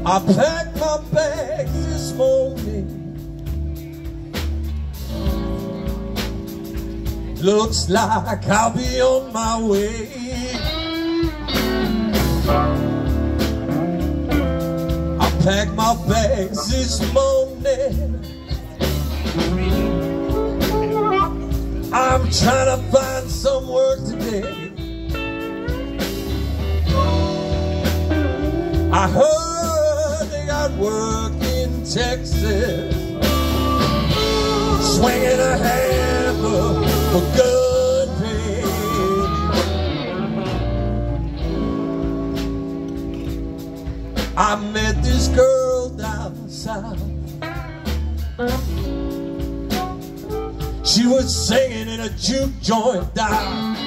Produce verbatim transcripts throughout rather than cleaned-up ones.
I packed my bags this morning. Looks like I'll be on my way. I packed my bags this morning. I'm trying to find some work today. I heard they got work in Texas, swinging a hammer for good pay. I met this girl down south. She was singing in a juke joint down.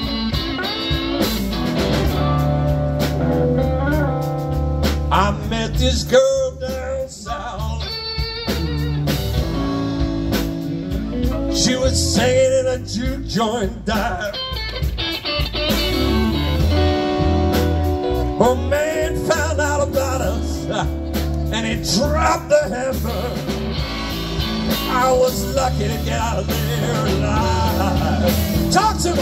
I met this girl down south. She was singing in a juke joint down. A man found out about us and he dropped the hammer. I was lucky to get out of there alive. Talk to me.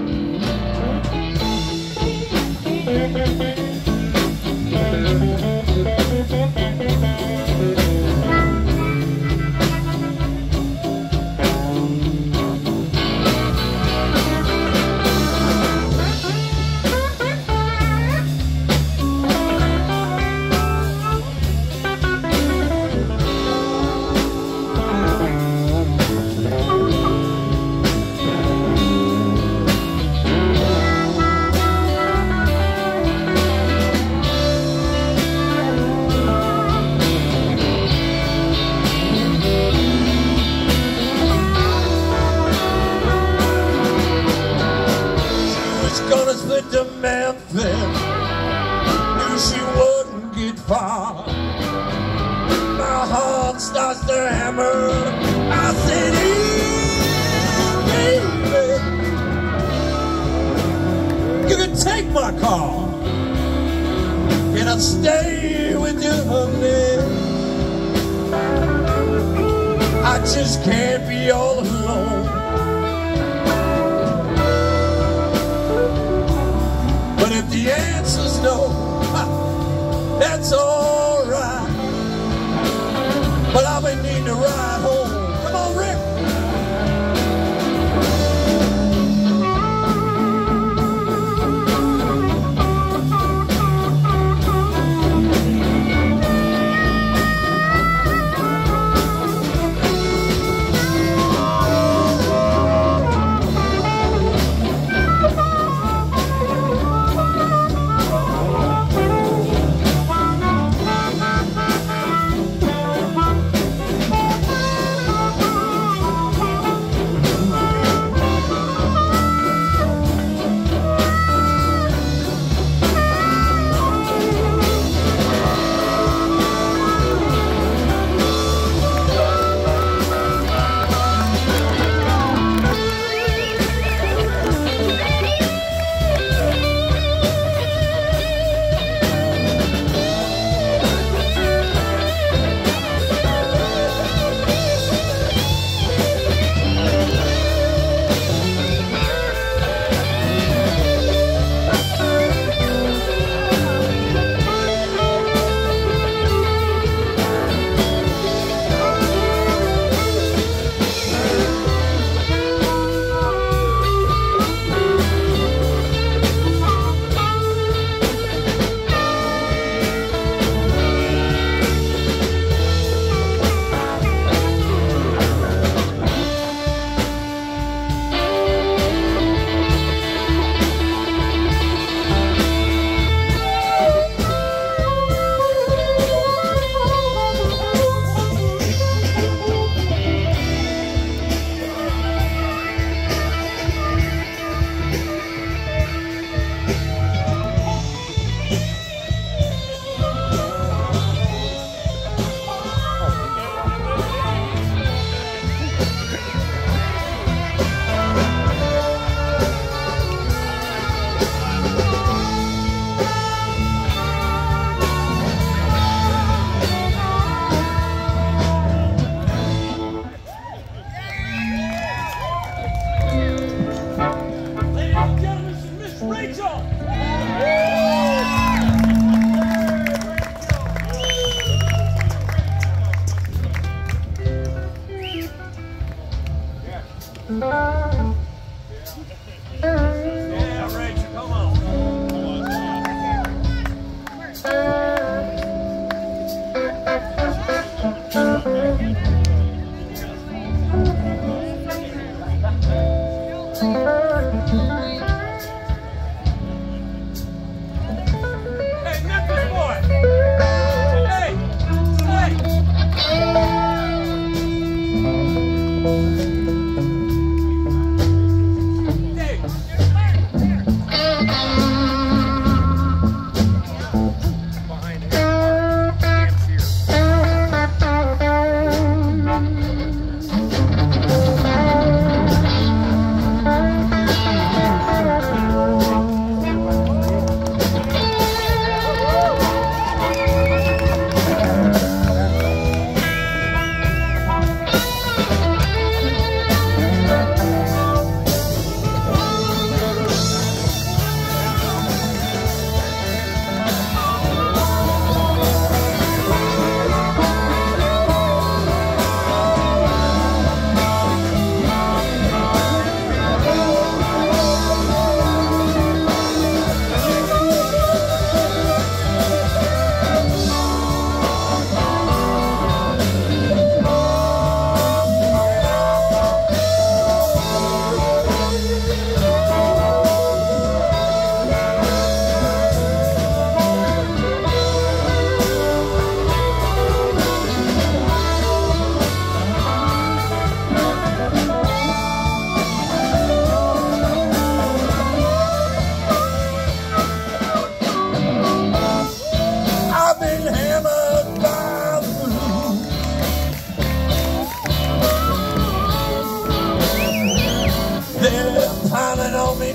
Gonna split to Memphis, knew she wouldn't get far. My heart starts to hammer. I said, hey, baby, you can take my car. Can I stay with you, honey? I just can't be all alone. But if the answer's no, that's all right. But I've been needing to ride home. Come on, Rick.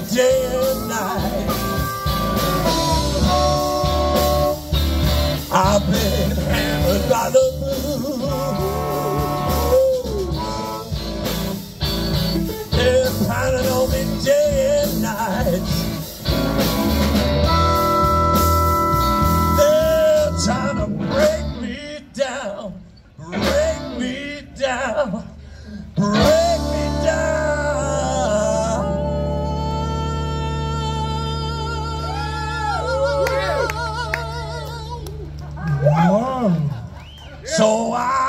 day and night. I've been hammered by the blues. They're pounding on me day and night. They're trying to break me down, break me down, break me down. Wow. So I